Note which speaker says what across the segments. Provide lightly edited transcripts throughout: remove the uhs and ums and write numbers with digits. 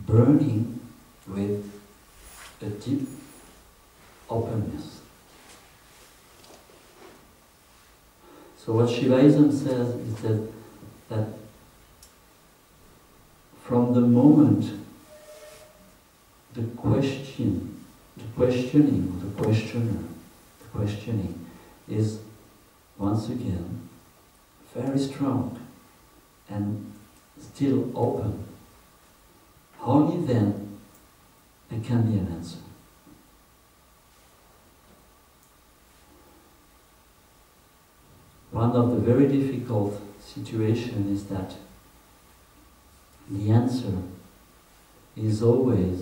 Speaker 1: burning with a deep openness. So what Shivaism says is that from the moment the questioning, the questioning is once again very strong and still open, only then there can be an answer. One of the very difficult situations is that the answer is always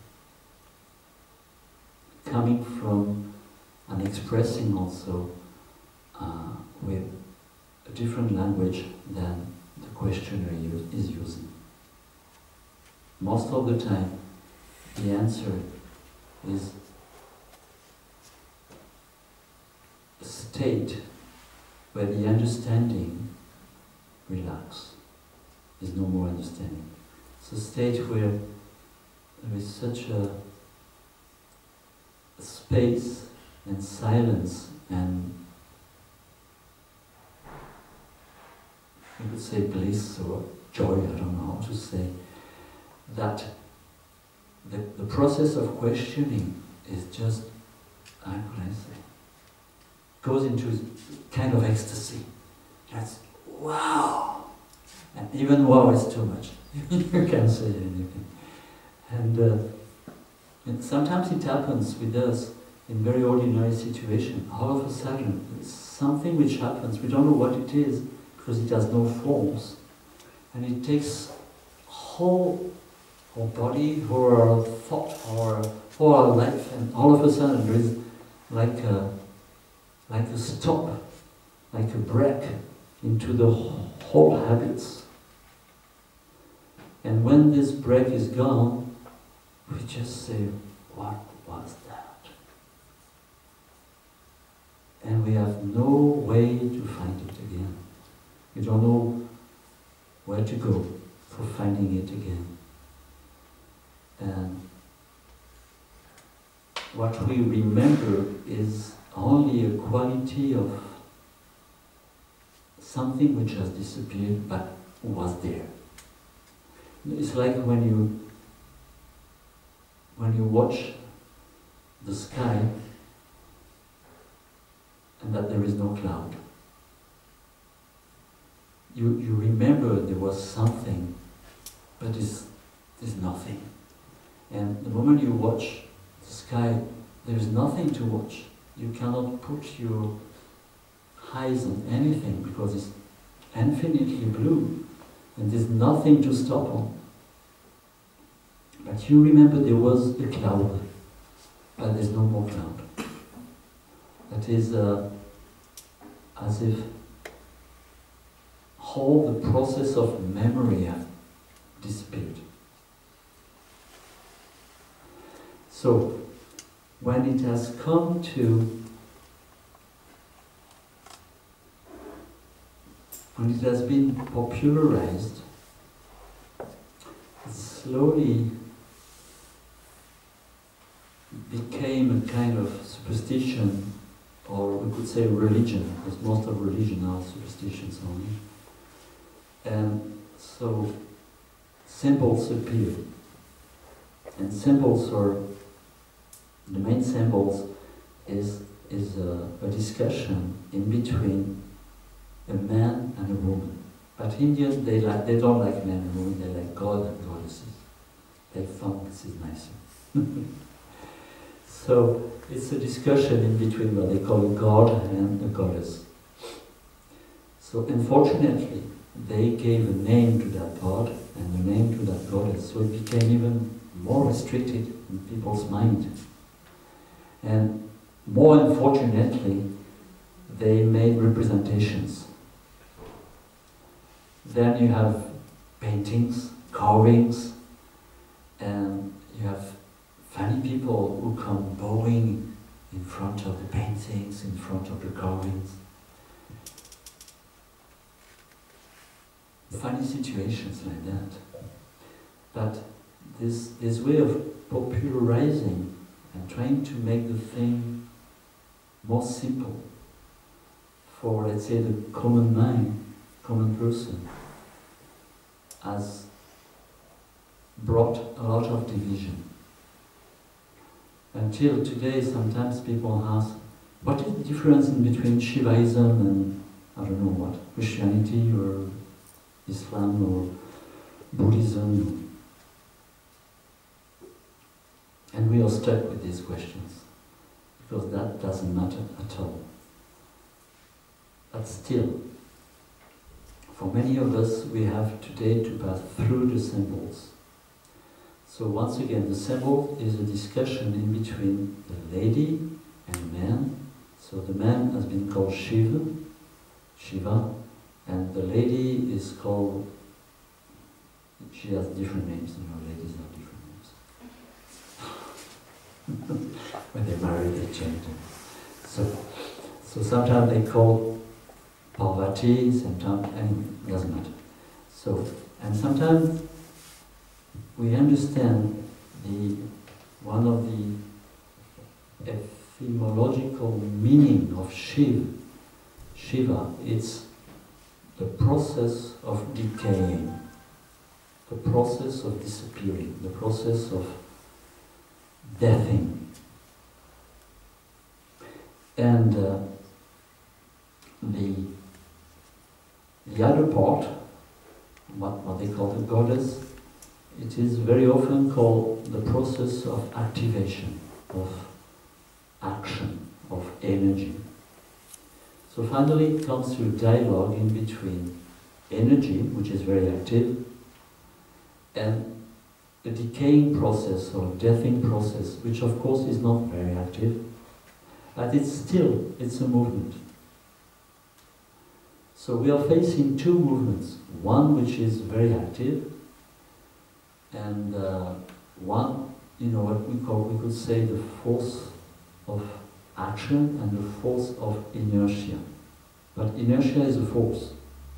Speaker 1: coming from and expressing also with a different language than the questioner is using. Most of the time, the answer is a state where the understanding relaxes. There's no more understanding. It's a state where there is such a space and silence and you could say bliss or joy, I don't know how to say, that the process of questioning is just, how can I say, goes into kind of ecstasy. That's wow! And even wow is too much. You can't say anything. And sometimes it happens with us in very ordinary situations. All of a sudden, it's something which happens, we don't know what it is, because it has no forms. And it takes whole our body, or our thought, or our life, and all of a sudden there is like a stop, like a break into the whole habits. And when this break is gone, we just say, what was that? And we have no way to find it again. We don't know where to go for finding it again. And what we remember is only a quality of something which has disappeared but was there. It's like when you watch the sky and that there is no cloud. You remember there was something, but there's nothing. And the moment you watch the sky, there's nothing to watch. You cannot put your eyes on anything because it's infinitely blue and there's nothing to stop on. But you remember there was a cloud, but there's no more cloud. That is as if all the process of memory have disappeared. So, when it has come to, when it has been popularized, it slowly became a kind of superstition, or we could say religion, because most of religion are superstitions only. And so symbols appear. And symbols are, the main symbols is a discussion in between a man and a woman. But Indians, they don't like man and woman, they like God and goddesses. They found this is nicer. So it's a discussion in between what they call a god and a goddess. So unfortunately, they gave a name to that god and a name to that goddess, so it became even more restricted in people's mind. And more unfortunately, they made representations. Then you have paintings, carvings, and you have funny people who come bowing in front of the paintings, in front of the carvings. Funny situations like that. But this way of popularizing and trying to make the thing more simple for, let's say, the common mind, common person, has brought a lot of division. Until today, sometimes people ask, what is the difference in between Shivaism and, I don't know what, Christianity or Islam or Buddhism? And we are stuck with these questions, because that doesn't matter at all. But still, for many of us, we have today to pass through the symbols. So once again, the symbol is a discussion in between the lady and man. So the man has been called Shiva, and the lady is called, she has different names, you know, ladies have different names. When they marry, they change them. So sometimes they call Parvati, sometimes, and it doesn't matter. So, and sometimes we understand one of the etymological meaning of Shiva, it's the process of decaying, the process of disappearing, the process of deathing. And the other part, what they call the goddess, it is very often called the process of activation, of action, of energy. So finally it comes to a dialogue in between energy, which is very active, and the decaying process or deathing process, which of course is not very active, but it's a movement. So we are facing two movements, one which is very active, and one, you know, what we could say the force of action and the force of inertia. But inertia is a force.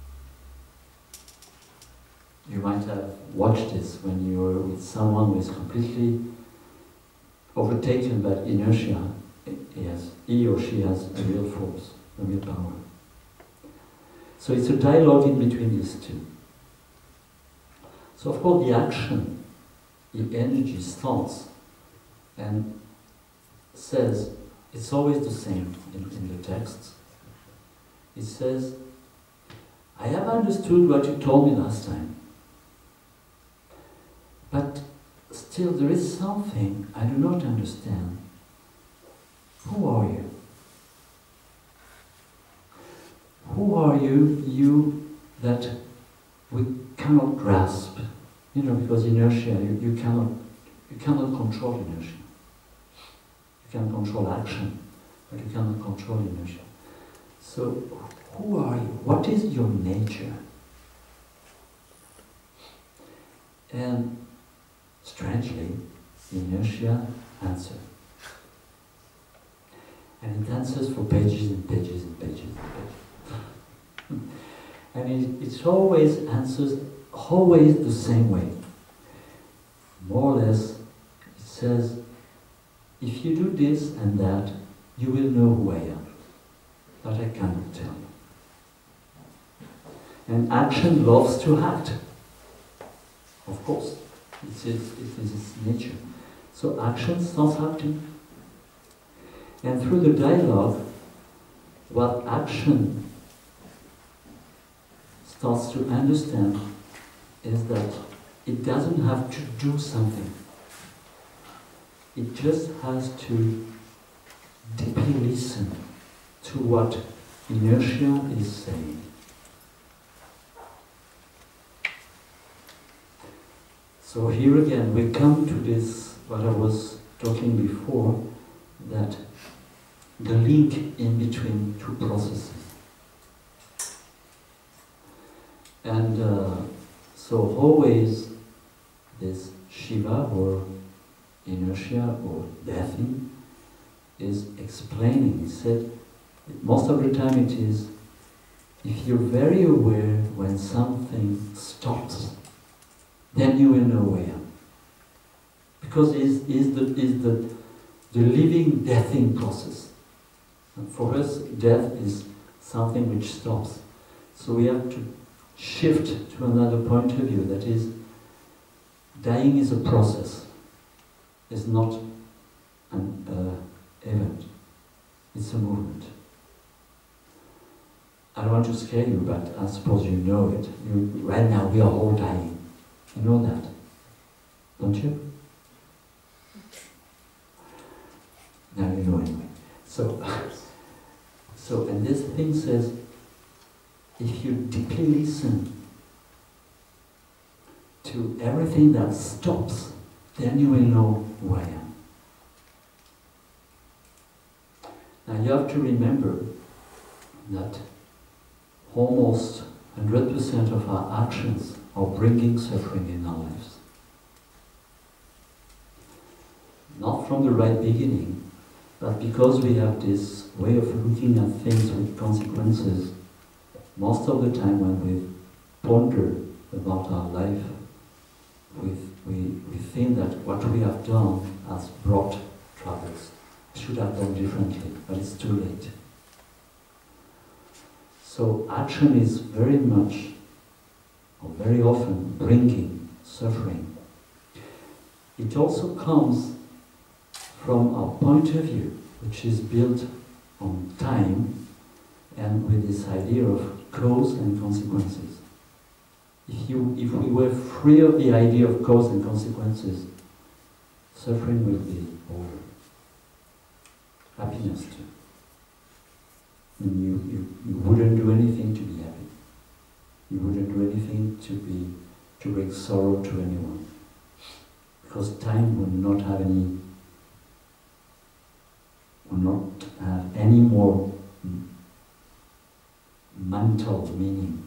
Speaker 1: You might have watched this when you were with someone who is completely overtaken by inertia. He or she has a real force, a real power. So it's a dialogue in between these two. So of course the action, the energy starts and says, it's always the same in the texts. It says, I have understood what you told me last time, but still there is something I do not understand. Who are you? Who are you, that we cannot grasp? You know, because inertia, you cannot control inertia. You can control action, but you cannot control inertia. So, who are you? What is your nature? And strangely, inertia answers. And it answers for pages and pages and pages and pages. And it always answers always the same way. More or less, it says, if you do this and that, you will know who I am. But I cannot tell you. And action loves to act. Of course, it is its nature. So action starts acting. And through the dialogue, what action starts to understand is that it doesn't have to do something. It just has to deeply listen to what inertia is saying. So here again, we come to this, what I was talking before, that the link in between two processes. And so always this Shiva or inertia or deathing is explaining. He said, most of the time it is, if you're very aware when something stops, then you will know where. because is the living deathing process. And for us, death is something which stops. So we have to shift to another point of view, that is, dying is a process. It's not an event. It's a movement. I don't want to scare you, but I suppose you know it. Right now we are all dying. You know that, don't you? Now you know anyway. So, and this thing says, if you deeply listen to everything that stops, then you will know who I am. Now you have to remember that almost 100% of our actions are bringing suffering in our lives. Not from the right beginning, but because we have this way of looking at things with consequences, most of the time when we ponder about our life, we think that what we have done has brought troubles. Should have done differently, but it's too late. So action is very much, or very often, bringing suffering. It also comes from our point of view, which is built on time and with this idea of cause and consequences. If we were free of the idea of cause and consequences, suffering will be over. Happiness too. And you wouldn't do anything to be happy. You wouldn't do anything to bring sorrow to anyone. Because time will not have any more mental meaning.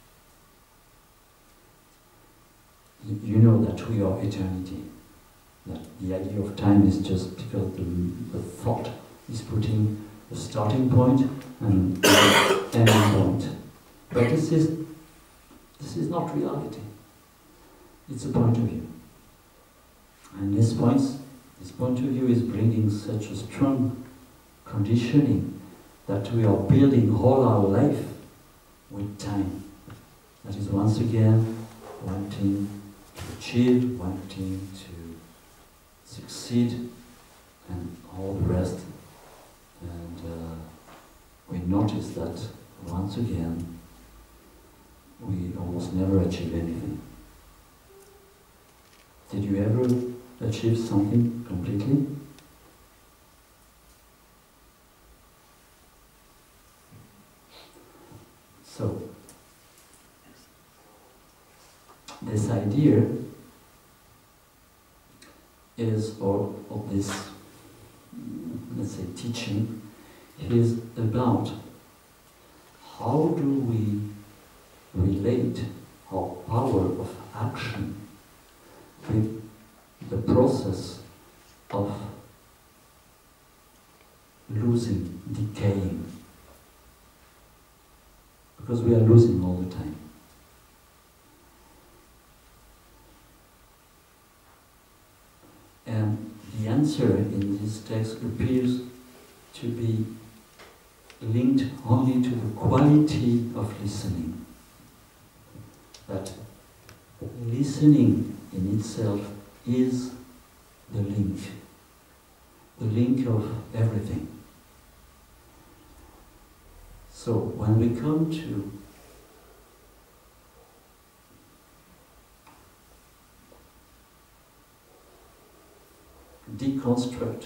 Speaker 1: You know that we are eternity. That the idea of time is just because the thought is putting a starting point and an ending point. But this is not reality. It's a point of view. And this point of view is bringing such a strong conditioning that we are building all our life with time. That is once again wanting to achieve, wanting to succeed, and all the rest. And we notice that once again we almost never achieve anything. Did you ever achieve something completely? So, this idea is, or of this, let's say, teaching, is about how do we relate our power of action with the process of losing, decaying. Because we are losing all the time. And the answer in this text appears to be linked only to the quality of listening. That listening in itself is the link of everything. So when we come to deconstruct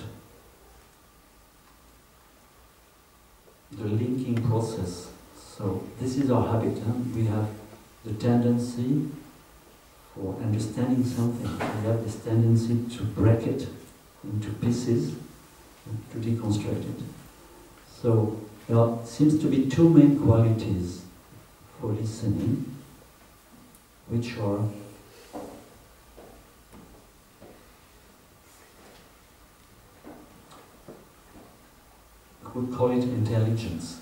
Speaker 1: the linking process, so this is our habit, huh? We have the tendency for understanding something, we have this tendency to break it into pieces, to deconstruct it. So there seems to be two main qualities for listening, which are we call it intelligence,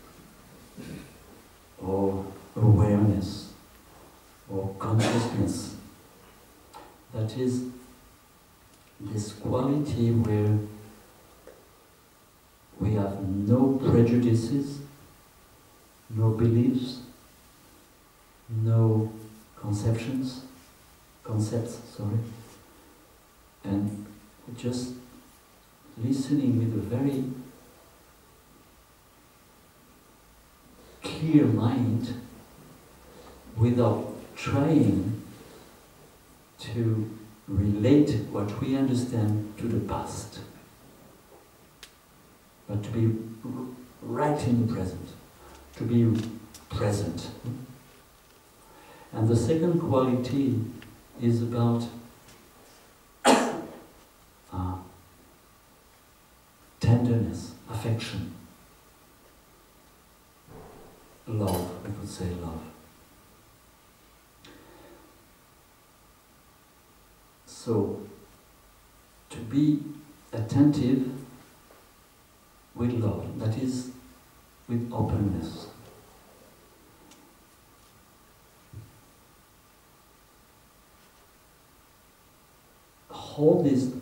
Speaker 1: or awareness, or consciousness. That is, this quality where we have no prejudices, no beliefs, no concepts, and just listening with a very clear mind without trying to relate what we understand to the past, but to be right in the present, to be present. And the second quality is about tenderness, affection, love, I could say love. So, to be attentive with love, that is, with openness. All these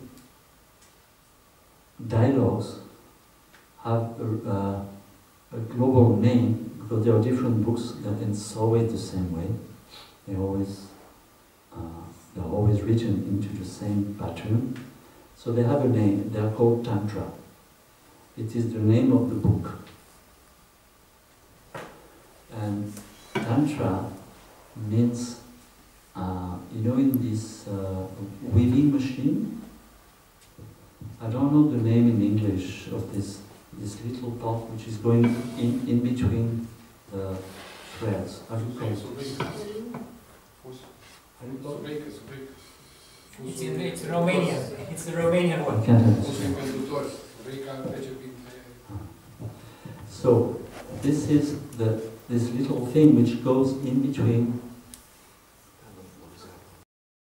Speaker 1: dialogues have a global name because there are different books and it's always the same way. They're always written into the same pattern. So they have a name, they are called Tantra. It is the name of the book. And Tantra means, in this weaving machine, I don't know the name in English of this little part which is going in between the threads. How do you call it?
Speaker 2: It's Romanian. It's the Romanian one.
Speaker 1: I can't understand. So this is this little thing which goes in between